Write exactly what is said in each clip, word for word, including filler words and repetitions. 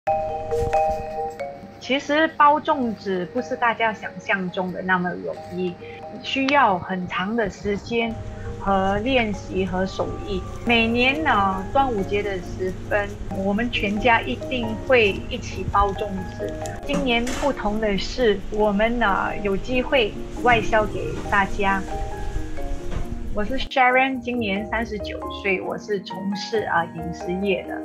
其实包粽子不是大家想象中的那么容易，需要很长的时间和练习和手艺。每年呢，端午节的时分，我们全家一定会一起包粽子。今年不同的是，我们呢有机会外销给大家。我是 Sharon， 今年三十九岁，我是从事啊饮食业的。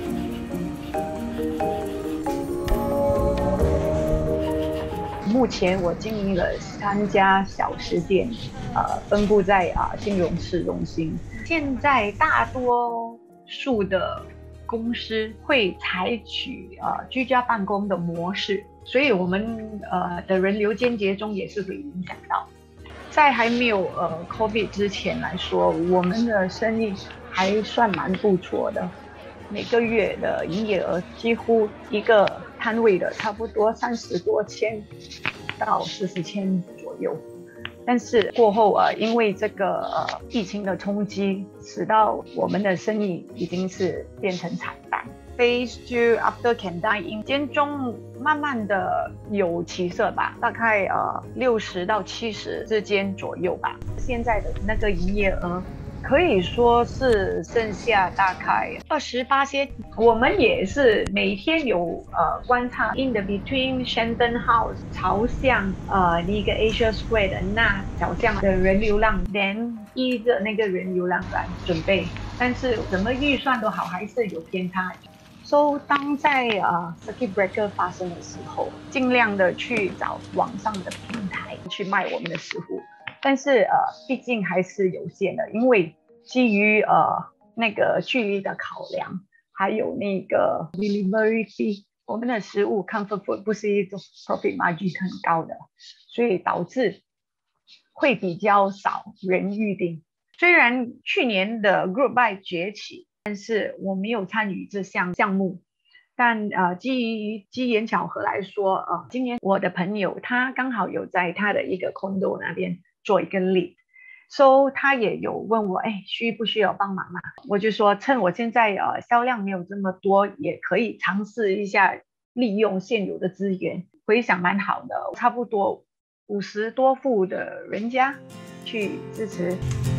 目前我经营了三家小食店，呃，分布在啊新荣市中心。现在大多数的公司会采取呃居家办公的模式，所以我们呃的人流间接中也是会影响到。在还没有呃 COVID 之前来说，我们的生意还算蛮不错的。每个月的营业额几乎一个摊位的差不多三十多千到四十千左右，但是过后呃，因为这个呃疫情的冲击，使到我们的生意已经是变成惨淡。Phase two after can die in 间中慢慢的有起色吧，大概呃六十到七十之间左右吧。现在的那个营业额可以说是剩下大概二十八些。我们也是每天有呃观察 in the between Shenton House 朝向呃一个 Asia Square 的那小巷的人流量 ，then 依着那个人流量来准备。但是怎么预算都好，还是有偏差。So 当在呃 Circuit Breaker 发生的时候，尽量的去找网上的平台去卖我们的食物。但是呃，毕竟还是有限的，因为基于呃那个距离的考量，还有那个 delivery fee， 我们的食物 comfort food 不是一种 profit margin 很高的，所以导致会比较少人预定。虽然去年的 Group Buy 崛起，但是我没有参与这项项目。但呃，基于机缘巧合来说，呃，今年我的朋友他刚好有在他的一个 condo 那边做一个 lead，so 他也有问我，哎，需不需要帮忙嘛？我就说，趁我现在呃销量没有这么多，也可以尝试一下利用现有的资源。回想蛮好的，差不多五十多户的人家去支持。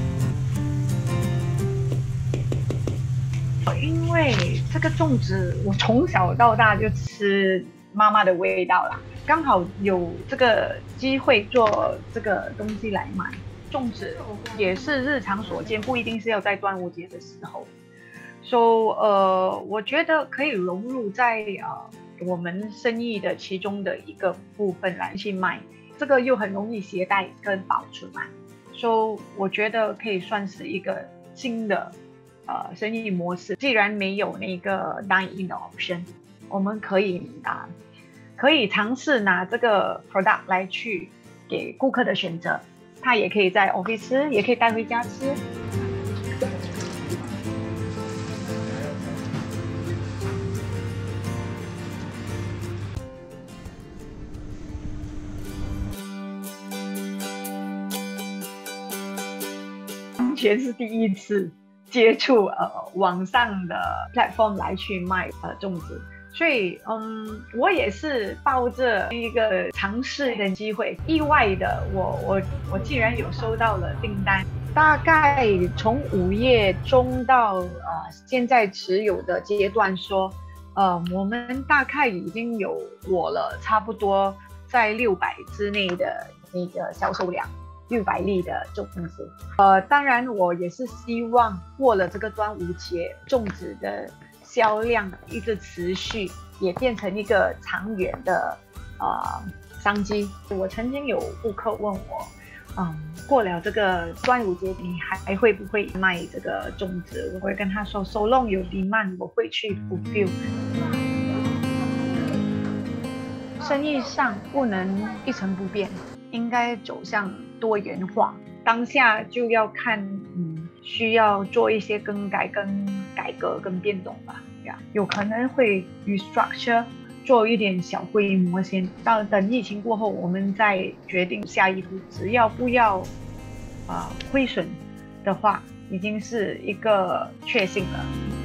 因为这个粽子，我从小到大就吃妈妈的味道啦，刚好有这个机会做这个东西来卖。粽子也是日常所见，不一定是要在端午节的时候。So 呃，我觉得可以融入在呃我们生意的其中的一个部分来去卖，这个又很容易携带跟保存嘛。So 我觉得可以算是一个新的。呃，生意模式既然没有那个 dine in 的 option， 我们可以啊，可以尝试拿这个 product 来去给顾客的选择，他也可以在 office 吃，也可以带回家吃。完全是第一次接触呃网上的 platform 来去卖呃粽子，所以嗯，我也是抱着一个尝试的机会，意外的我我我竟然有收到了订单，大概从五月中到呃现在持有的阶段说，呃我们大概已经有我了差不多在六百之内的那个销售量。六百粒的粽子，呃，当然我也是希望过了这个端午节，粽子的销量一直持续，也变成一个长远的呃商机。我曾经有顾客问我，嗯，过了这个端午节，你还会不会卖这个粽子？我会跟他说 ，so long 有 demand， 我会去 fulfill。生意上不能一成不变，应该走向多元化。当下就要看，嗯，需要做一些更改、跟改革、跟变动吧。呀，有可能会 restructure 做一点小规模先，到等疫情过后，我们再决定下一步。只要不要啊、呃、亏损的话，已经是一个确信了。